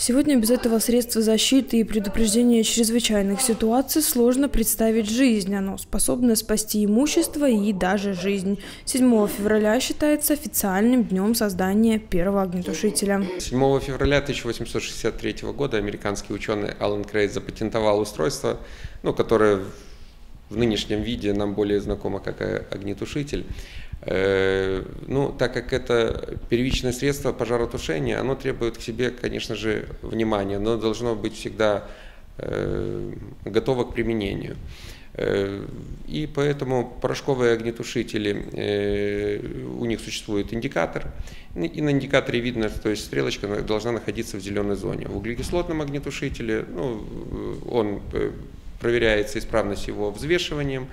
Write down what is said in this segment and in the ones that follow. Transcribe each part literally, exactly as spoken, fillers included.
Сегодня без этого средства защиты и предупреждения чрезвычайных ситуаций сложно представить жизнь. Оно способно спасти имущество и даже жизнь. седьмого февраля считается официальным днем создания первого огнетушителя. седьмого февраля тысяча восемьсот шестьдесят третьего года американский ученый Алан Крейт запатентовал устройство, ну, которое в нынешнем виде нам более знакомо как огнетушитель. Ну, так как это первичное средство пожаротушения, оно требует к себе, конечно же, внимания, но должно быть всегда готово к применению. И поэтому порошковые огнетушители, у них существует индикатор, и на индикаторе видно, то есть стрелочка должна находиться в зеленой зоне. В углекислотном огнетушителе, ну, он проверяется исправность его взвешиванием,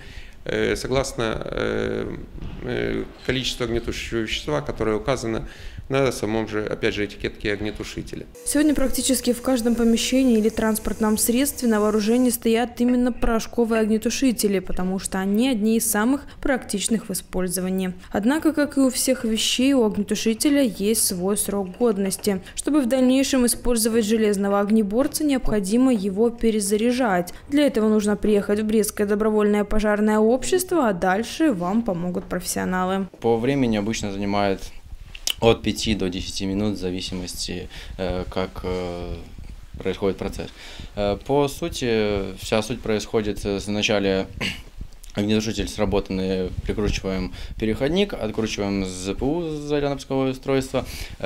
согласно количеству огнетушащего вещества, которое указано на самом же, опять же, этикетке огнетушителя. Сегодня практически в каждом помещении или транспортном средстве на вооружении стоят именно порошковые огнетушители, потому что они одни из самых практичных в использовании. Однако, как и у всех вещей, у огнетушителя есть свой срок годности. Чтобы в дальнейшем использовать железного огнеборца, необходимо его перезаряжать. Для этого нужно приехать в Брестское добровольное пожарное общество, а дальше вам помогут профессионалы. По времени обычно занимает от пяти до десяти минут, в зависимости, как происходит процесс. По сути, вся суть происходит вначале. Огнетушитель сработанный, прикручиваем переходник, откручиваем ЗПУ, зарядно-пусковое устройство,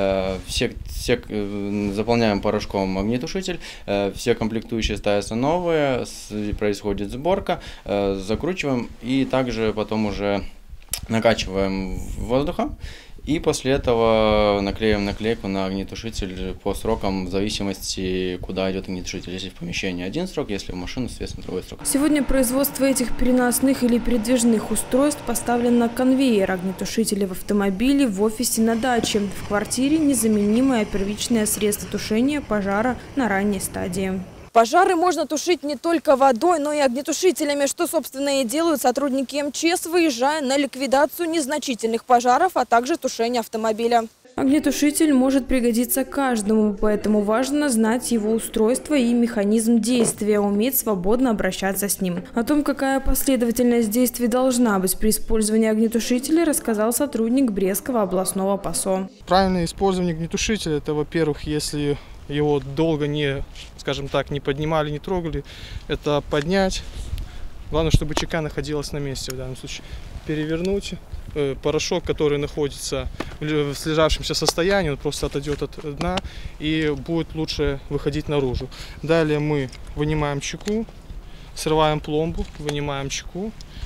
все, все заполняем порошком огнетушитель, все комплектующие ставятся новые, происходит сборка, закручиваем и также потом уже накачиваем воздухом. И после этого наклеим наклейку на огнетушитель по срокам, в зависимости, куда идет огнетушитель. Если в помещении один срок, если в машину, соответственно, другой срок. Сегодня производство этих переносных или передвижных устройств поставлено на конвейер. Огнетушители в автомобиле, в офисе, на даче. В квартире незаменимое первичное средство тушения пожара на ранней стадии. Пожары можно тушить не только водой, но и огнетушителями, что, собственно, и делают сотрудники эм че эс, выезжая на ликвидацию незначительных пожаров, а также тушение автомобиля. Огнетушитель может пригодиться каждому, поэтому важно знать его устройство и механизм действия, уметь свободно обращаться с ним. О том, какая последовательность действий должна быть при использовании огнетушителя, рассказал сотрудник Брестского областного ПАСО. Правильное использование огнетушителя – это, во-первых, если его долго не, скажем так, не поднимали, не трогали, это поднять. Главное, чтобы ЧК находилась на месте в данном случае. Перевернуть. Порошок, который находится в слежавшемся состоянии, он просто отойдет от дна и будет лучше выходить наружу. Далее мы вынимаем чеку, срываем пломбу, вынимаем чеку,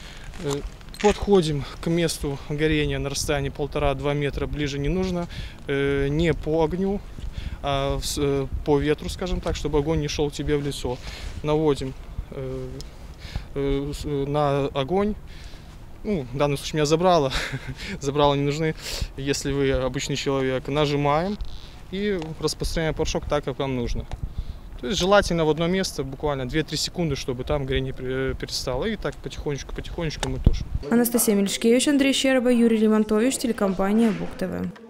подходим к месту горения на расстоянии полтора-два метра, ближе не нужно, не по огню, а по ветру, скажем так, чтобы огонь не шел тебе в лицо. Наводим на огонь. Ну, в данном случае меня забрало, забрало не нужны, если вы обычный человек. Нажимаем и распространяем порошок так, как вам нужно. То есть желательно в одно место, буквально две-три секунды, чтобы там горение перестало. И так потихонечку-потихонечку мы тушим. Анастасия Мельшкевич, Андрей Щерба, Юрий Лемонтович, телекомпания БугТV.